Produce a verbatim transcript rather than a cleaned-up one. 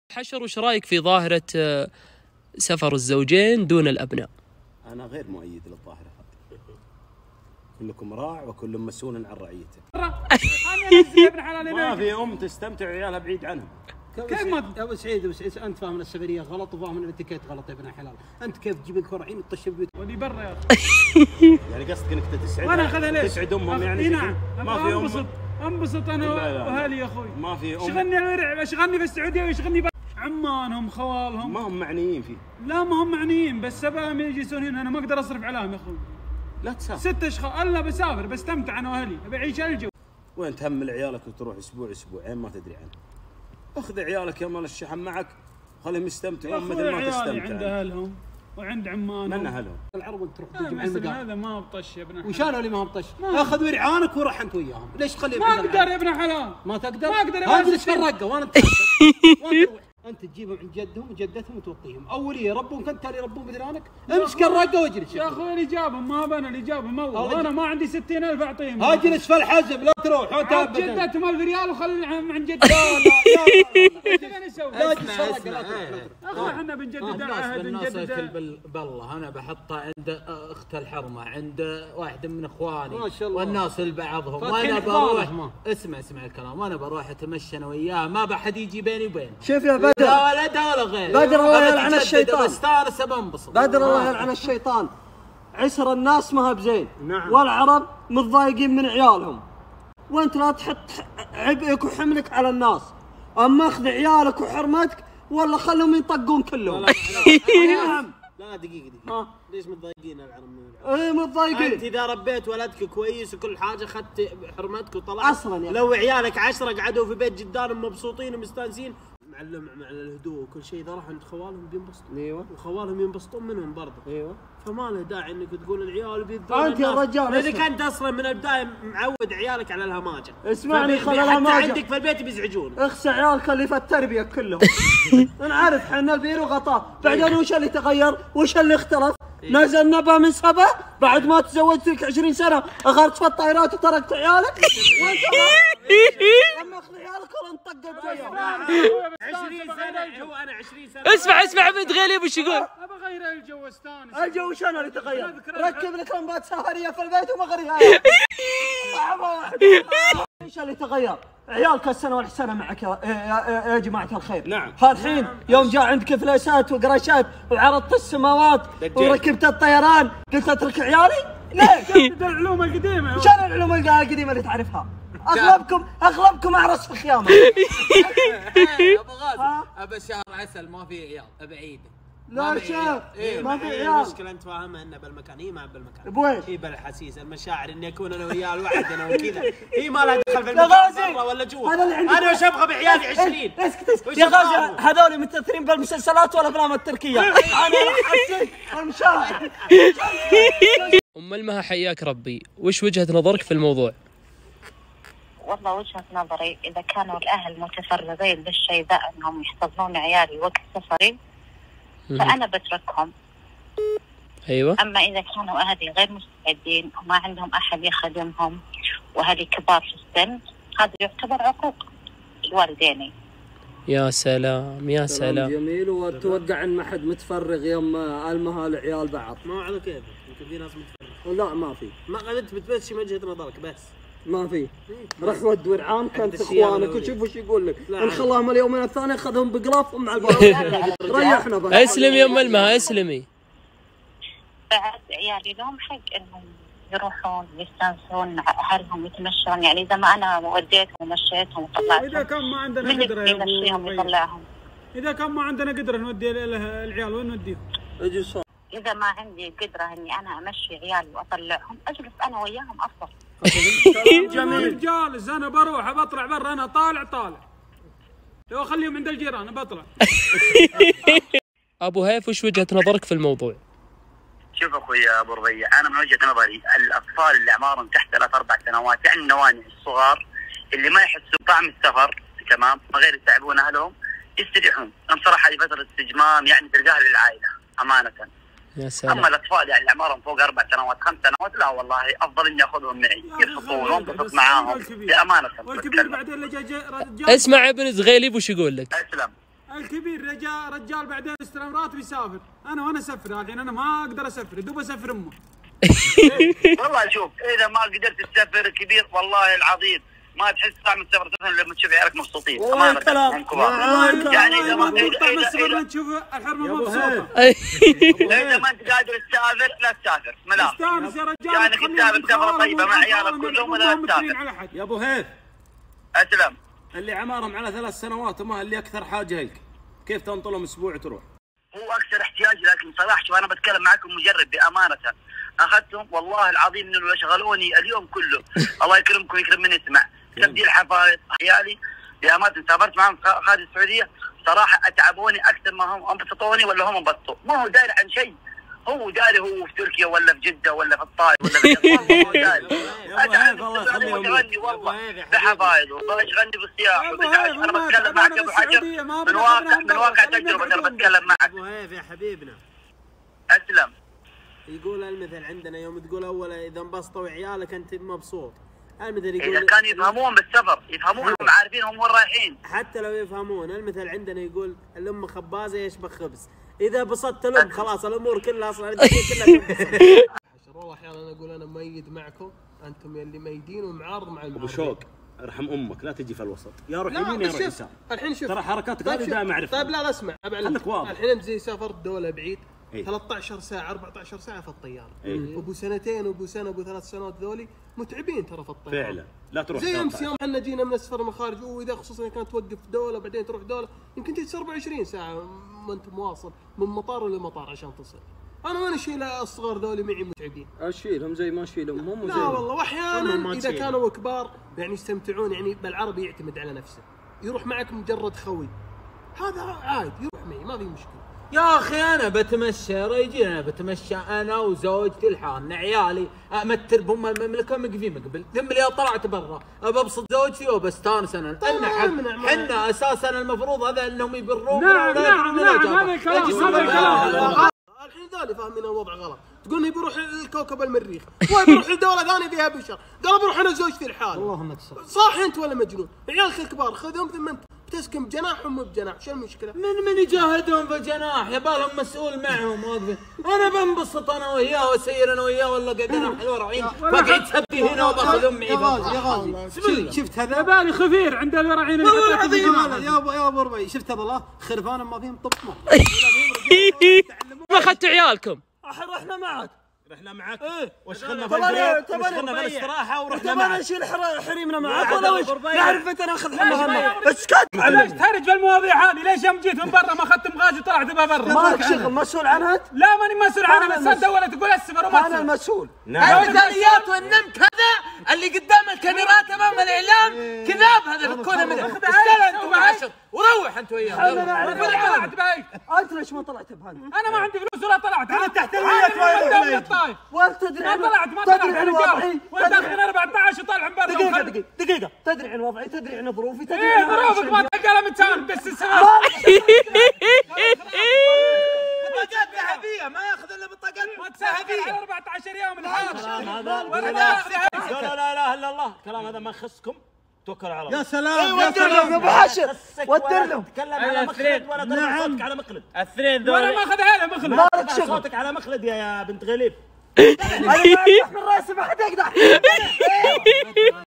حشر، وش رايك في ظاهرة سفر الزوجين دون الأبناء؟ أنا غير مؤيد للظاهرة هذه. كلكم راع وكل مسؤول عن رعيته. ما في أم تستمتع وعيالها بعيد عنهم. كيف ما ابو سعيد ابو سعيد انت فاهم السفريه غلط وفاهم الاتيكيت غلط يا ابن حلال، انت كيف تجيب لك فرعين وتطش بيوت ودي برا يا اخي. يعني قصدك انك تسعد وانا اخذها ليش؟ تسعد امهم يعني؟ نعم ما في ام. انبسط انبسط انا واهلي يا اخوي. ما في ام. شغلني الورع، شغلني في السعوديه ويشغلني ب... عمانهم خوالهم ما هم معنيين فيه. لا ما هم معنيين، بس سبعهم يجلسون هنا انا ما اقدر اصرف عليهم يا اخوي. لا تسافر. ست اشخاص الا بسافر بستمتع انا واهلي، بعيش الجو. وين تهمل عيالك وتروح اسبوع اسبوعين ما تدري عنه. اخذ عيالك يا مال الشحن معك، خليهم يستمتعون مثل ما تستمتع. عند اهلهم وعند عمانهم. من اهلهم؟ العرب تروح تجي مع المقام. هذا ما هو بطش يا ابن حلال. وشانوا اللي ما هو بطش؟ اخذ ورعانك وروح انت وياهم، ليش تخليهم؟ ما اقدر يا ابن حلال. ما تقدر؟ ما اقدر. هذا ايش فرقه وانا انت انت تجيبهم عند جدهم وجدتهم وتوطيهم، اول يربونك انت اللي يربون بدرانك، امسك الرقه واجلس يا اخوي اللي جابهم ما بنا اللي جابهم اول، وانا ما عندي ستين ألف اعطيهم. اجلس في الحزب لا تروح وتابع جدتهم ألف ريال وخليهم عند جدتهم. لا لا لا لا نسوي؟ لا اجلس في الرقه لا تروح. اخوي احنا بنجدد عهد بنجدد بالله، انا بحطها عند اخت الحرمه، عند واحد من اخواني ما شاء الله، والناس لبعضهم، وانا بروح اسمع اسمع الكلام، وانا بروح اتمشى انا وياه، ما بحد يجي بيني وبينه. شوف يا بدر، لا ولدها ولا غير بدر الله يلعن الشيطان. بستانس بنبسط. بدر الله يلعن الشيطان. عسر الناس ما هو بزين. نعم. والعرب متضايقين من عيالهم، وانت لا تحط عبئك وحملك على الناس. اما اخذ عيالك وحرمتك ولا خلهم ينطقون كلهم. نعم. لا دقيقة دقيقة. ليش متضايقين العرب من العرب؟ ايه متضايقين. انت اذا ربيت ولدك كويس وكل حاجة اخذت حرمتك وطلعت اصلا يعني. لو عيالك عشرة قعدوا في بيت جدانهم مبسوطين ومستانسين، معلم مع الهدوء وكل شيء، اذا راحوا عند خوالهم بينبسطوا. ايوه. وخوالهم ينبسطون منهم برضه. ايوه. فما له داعي انك تقول العيال بيذون انت يا رجال اذا كنت اصلا من البدايه معود عيالك على الهماجه. اسمعني خل الهماجه حتى عندك في البيت بيزعجون. اخسى عيالك اللي في التربيه كلهم. نعرف احنا البير وغطاه، بعدين وش اللي تغير؟ وش اللي اختلف؟ نزل نبا من سبع بعد ما تزوجت لك عشرين سنه، اغرت في الطائرات وتركت عيالك. اما اخذ عيالك ولا نطق بجيهم. عشرين سنه هو انا عشرين سنه. اسمع اسمع بنت غيلي وش يقول؟ ابى اغير الجو استانس. الجو شنو اللي تغير؟ ركب لك لمبات سهريه في البيت وما غيرها. ايش اللي تغير؟ عيالك السنه والحسنه معك يا, يا, يا جماعه الخير. نعم. الحين يوم جاء عندك فليسات وقراشات وعرضت السماوات وركبت الطيران قلت اترك عيالي؟ ليه؟ العلوم القديمه. شنو العلوم القديمه اللي تعرفها؟ اغلبكم اغلبكم اعرس في الخيامه. ابو غازي ابى شهر عسل ما في عيال ابعيد. لا شيخ إيه ما في عيال. المشكله انت فاهمها انه بالمكان، هي ما بالمكان. بويش؟ هي بالحسيس، المشاعر اني اكون انا وياه الواحد انا وكذا، هي ما لها دخل في يا غازي المكان ولا جوا. هذا اللي عندك. انا وش ابغى بعيالي عشرين؟ اسكت اسكت يا غازي، هذول متاثرين بالمسلسلات والافلام التركيه. انا احسن المشاعر. ام المها حياك ربي، وش وجهة نظرك في الموضوع؟ والله وجهة نظري إذا كانوا الأهل متفرغين للشيء ذا أنهم يحتضنون عيالي وقت سفري فأنا بتركهم. أيوة. أما إذا كانوا أهلي غير مستعدين وما عندهم أحد يخدمهم وأهلي كبار في السن، هذا يعتبر عقوق الوالدين. يا سلام يا سلام. جميل. وتوقع ان ما حد متفرغ يوم المها العيال بعض. ما على كيفك، يمكن في ناس متفرغ. لا ما في. ما انت بتبث وجهة نظرك بس. ما في. رح ود ورعان كانت اخوانك وشوف وش يقول لك. ان خلاهم اليومين الثاني اخذهم بقلافهم مع الباب. ريحنا بس. اسلمي يا ام المها اسلمي. بعد عيالي لهم حق انهم يروحون يستانسون مع اهلهم يتمشون، يعني اذا ما انا وديتهم ومشيتهم وطلعتهم. اذا كان ما عندنا قدره يمشيهم يطلعهم. اذا كان ما عندنا قدره نودي العيال وين نوديهم؟ اجلس. اذا ما عندي قدره اني انا امشي عيالي واطلعهم اجلس انا وياهم افضل. جميل. جالس انا بروح بطلع برا، انا طالع طالع لو اخليهم عند الجيران بطلع. ابو هيف وش وجهة نظرك في الموضوع؟ شوف اخوي ابو ربيع، انا من وجهه نظري الاطفال اللي اعمارهم تحت ثلاث اربع سنوات، يعني النواني الصغار اللي ما يحسوا بطعم السفر تمام، ما غير يتعبون اهلهم يستريحون. انا بصراحه هذه فتره استجمام يعني تلقاها للعائله امانه. يا سلام. اما الاطفال يعني اللي اعمارهم فوق اربع سنوات خمس سنوات، لا والله افضل اني اخذهم معي يبسطون وانبسط معاهم بامانه. والكبير بعدين اللي جاي. اسمع ابن زغيلي وش يقول لك؟ اسلم. الكبير رجال رجال بعدين استلم راتب يسافر، انا وانا اسفر الحين، انا ما اقدر اسفر، دوب اسفر امه. والله شوف اذا ما قدرت تسافر كبير والله العظيم ما تحس طعم السفر مثلا لما تشوف عيالك مبسوطين. والله الكلام يعني اذا ما اذا تشوف الحرمه مبسوطه. اذا ما انت قادر تسافر لا تسافر ملاح. استانس يا رجال، يعني تسافر سفره طيبه مع عيالك كلهم ولا تسافر. يا ابو هيث اسلم. اللي عمارهم على ثلاث سنوات وما اللي اكثر حاجه لك، كيف تنطلهم اسبوع تروح؟ هو اكثر احتياج، لكن صراحه شوف انا بتكلم معكم مجرب بامانه، اخذتهم والله العظيم انه شغلوني اليوم كله. الله يكرمكم ويكرم من يسمع. تبديل حفايض عيالي بامانه، سافرت معهم خارج السعوديه صراحه اتعبوني اكثر ما هم انبسطوني ولا هم انبسطوا. ما هو داري عن شيء، هو داري هو في تركيا ولا في جده ولا في الطائف ولا في والله هو داري. اشغلني والله بحفايض واشغلني بالسياحه وبالعيش. انا بتكلم معك يا ابو حجر من واقع من واقع تجربه، انا بتكلم معك. ابو هيث يا حبيبنا اسلم. يقول المثل عندنا يوم تقول اول اذا انبسطوا عيالك انت مبسوط. المثل يقول اذا كانوا يفهمون بالسفر، يفهمون هم عارفين هم وين رايحين. حتى لو يفهمون، المثل عندنا يقول الام خبازه يشبك خبز، اذا بسطت الام خلاص الامور كلها اصلا كلها. والله احيانا اقول انا ميد معكم، انتم يلي ميدين ومعارض مع المعارضين. ابو شوق ارحم امك لا تجي في الوسط، يا روح يمين يا روح يسار. الحين شوف ترى حركاتك هذه دائما اعرفها. طيب لا لا اسمع، خليك واضح. الحين انت زي سافرت دوله بعيد إيه؟ ثلاثة عشر ساعه أربعة عشر ساعه في الطياره. إيه؟ ابو سنتين وابو سنه وابو ثلاث سنوات ذولي متعبين ترى في الطياره فعلا لا تروح. زي امس يوم احنا جينا من السفر من الخارج، واذا خصوصا كانت توقف دوله بعدين تروح دوله يمكن تجلس أربعة وعشرين ساعه وانت مواصل من مطار لمطار عشان تصل. انا ما اشيل الصغار ذولي معي متعبين. اشيلهم زي ما اشيلهم هم. لا والله، واحيانا اذا كانوا كبار يعني يستمتعون، يعني بالعربي يعتمد على نفسه، يروح معك مجرد خوي هذا عادي، يروح معي ما في مشكله. يا اخي انا بتمشى ريجي، انا بتمشى انا وزوجتي لحالنا، عيالي امتر بهم المملكه مقفي مقبل، ثم لي طلعت برا ابى ابسط زوجتي وبستانس انا. احنا اساسا المفروض هذا انهم يبرون. نعم نعم نعم هذا الكلام هذا الكلام. الحين ذولي فاهمين الوضع غلط، تقول لي بروح الكوكب المريخ، وبروح لدوله ثانيه فيها بشر، قال بروح انا وزوجتي لحالي. اللهم اكسر. صح انت ولا مجنون؟ عيالك الكبار خذهم ثم انت بتسكن بجناحهم مو بجناح، شو المشكله؟ من من يجاهدهم في جناح يبالهم مسؤول معهم واقفين. انا بنبسط انا وياه واسير انا وياه ولا قاعدين نحن ورعين فقعد تسبي هنا وباخذ امي. يا غازي يا غازي شفت هذا؟ بالي خفير عند الورعين والله العظيم يا ابو يا ابو ربيع، شفت هذا الله خرفان ما فيهم طبطمه. ما اخذتوا عيالكم؟ رحنا معك رحنا معك ايه وشغلنا في البريد وشغلنا في الاستراحه ورحنا معك. تبغى نشيل حريمنا معك ولا وش؟ نعرف متى ناخذ حريمنا. اسكت. ليش تهرج بالمواضيع هذه؟ ليش يوم جيت من برا ما اخذت مغازي وطلعت بها برا؟ مالك شغل مسؤول عنها؟ لا ماني مسؤول عنها، بس انت ولا تقول السفر وما انا المسؤول. المثاليات والنمت هذا اللي قدام الكاميرات امام الاعلام كذاب، هذا بتكون منه. استنى انت مع عشر وروح انت وياه. انا طلعت بهيك. انت ليش ما طلعت بهذا؟ انا ما عندي فلوس ولا طلعت. انا تحت الولايات الطائف. وانت تدري ما طلعت ما طلعت عن وضعي. وانت اخذنا أربعة عشر وطالع من برا. دقيقة دقيقة دقيقة، تدري عن وضعي، تدري عن ظروفي، تدري ايه ظروفك ما تلقى لها متساوي بس السبب. بطاقات ذهبيه ما ياخذ الا بطاقات ذهبيه على أربعة عشر يوم الحال. لا لا اله الا الله، الكلام هذا ما يخصكم، توكلوا على الله. يا سلام يا سلام يا ابو حاشر، ودر لهم. تتكلم على مخلد ولا ترفع صوتك على مخلد. اثنين ذول ولا ما اخذها له مخلد. مالك شغل صوتك على مخلد يا بنت غليب. انا ما افتح من راسي ما حد يقدر.